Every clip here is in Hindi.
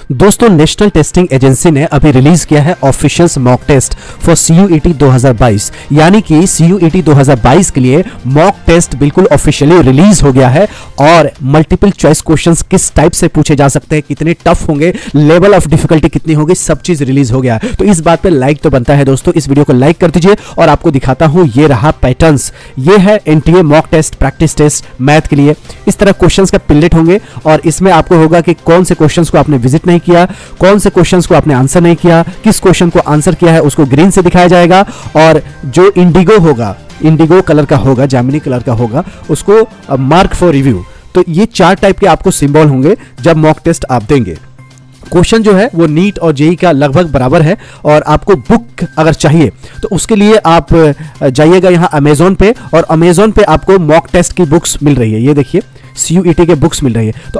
दोस्तों नेशनल टेस्टिंग एजेंसी ने अभी रिलीज किया है official mock test for CUET 2022, यानी कि CUET 2022 के लिए मॉक टेस्ट बिल्कुल ऑफिशियली रिलीज हो गया है। और मल्टीपल चॉइस क्वेश्चंस किस टाइप से पूछे जा सकते हैं, कितने टफ होंगे, लेवल ऑफ डिफिकल्टी कितनी होगी, सब चीज रिलीज हो गया है। तो इस बात पे लाइक तो बनता है दोस्तों, इस वीडियो को लाइक कर दीजिए। और आपको दिखाता हूं, ये रहा पैटर्न्स, ये है NTA mock test practice test math के लिए। इस तरह क्वेश्चंस का पिलेट होंगे और इसमें आपको होगा कि कौन से क्वेश्चंस को आपने विजिट नहीं किया, कौन से क्वेश्चंस को आपने आंसर नहीं किया, किस क्वेश्चन को आंसर किया है उसको ग्रीन से दिखाया जाएगा। और जो इंडिगो होगा, इंडिगो कलर का होगा, जामुनी कलर का होगा, उसको मार्क फॉर रिव्यू। तो ये 4 टाइप के आपको सिंबल होंगे जब मॉक टेस्ट आप देंगे। क्वेश्चन जो है वो नीट और जेई का लगभग बराबर है। और आपको बुक अगर चाहिए तो उसके लिए आप जाइएगा यहाँ अमेजोन पे, और अमेजोन पे आपको मॉक टेस्ट की बुक्स मिल रही है। ये देखिए CUET के बुक्स मिल रही है। तो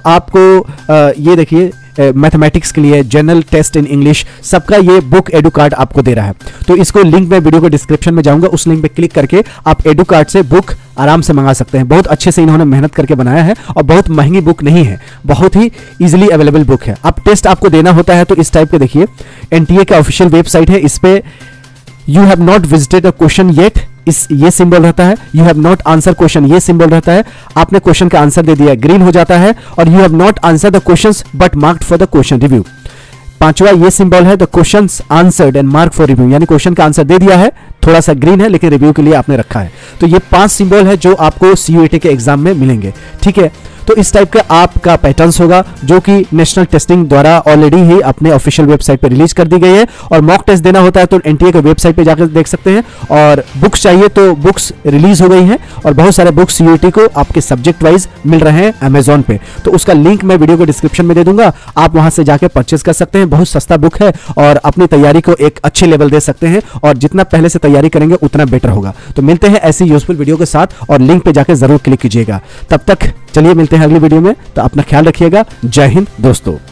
आपको ये देखिए मैथमेटिक्स के लिए, जनरल टेस्ट इन इंग्लिश, सबका ये बुक एडू कार्ड आपको दे रहा है। तो इसको लिंक मैं वीडियो को डिस्क्रिप्शन में जाऊंगा, उस लिंक पे क्लिक करके आप एडू कार्ड से बुक आराम से मंगा सकते हैं। बहुत अच्छे से इन्होंने मेहनत करके बनाया है और बहुत महंगी बुक नहीं है, बहुत ही इजीली अवेलेबल बुक है। अब टेस्ट आपको देना होता है तो इस टाइप के देखिए, NTA का ऑफिशियल वेबसाइट है, इस पे you have not visited a question yet, ये सिंबल रहता है। You have not answer question, ये सिंबल रहता है। आपने क्वेश्चन का आंसर दे दिया, ग्रीन हो जाता है। और you have not answer the questions but marked for the question review, 5वां ये सिंबल है, the questions answered and mark for review, यानी क्वेश्चन का आंसर दे दिया है, थोड़ा सा ग्रीन है लेकिन रिव्यू के लिए आपने रखा है। तो ये 5 सिंबल है जो आपको CUET के एग्जाम में मिलेंगे, ठीक है। तो इस टाइप का आपका पैटर्न्स होगा जो कि नेशनल टेस्टिंग द्वारा ऑलरेडी ही अपने ऑफिशियल वेबसाइट पर रिलीज कर दी गई है। और मॉक टेस्ट देना होता है तो NTA के वेबसाइट पे जाकर देख सकते हैं। और बुक्स चाहिए तो बुक्स रिलीज हो गई हैं, और बहुत सारे बुक्स CUET को आपके सब्जेक्ट वाइज मिल रहे हैं अमेजोन पे। तो उसका लिंक मैं वीडियो को डिस्क्रिप्शन में दे दूंगा, आप वहां से जाकर परचेस कर सकते हैं। बहुत सस्ता बुक है और अपनी तैयारी को एक अच्छे लेवल दे सकते हैं, और जितना पहले से तैयारी करेंगे उतना बेटर होगा। तो मिलते हैं ऐसी यूजफुल वीडियो के साथ, और लिंक पे जाकर जरूर क्लिक कीजिएगा। तब तक चलिए मिलते हैं अगली वीडियो में, तो अपना ख्याल रखिएगा। जय हिंद दोस्तों।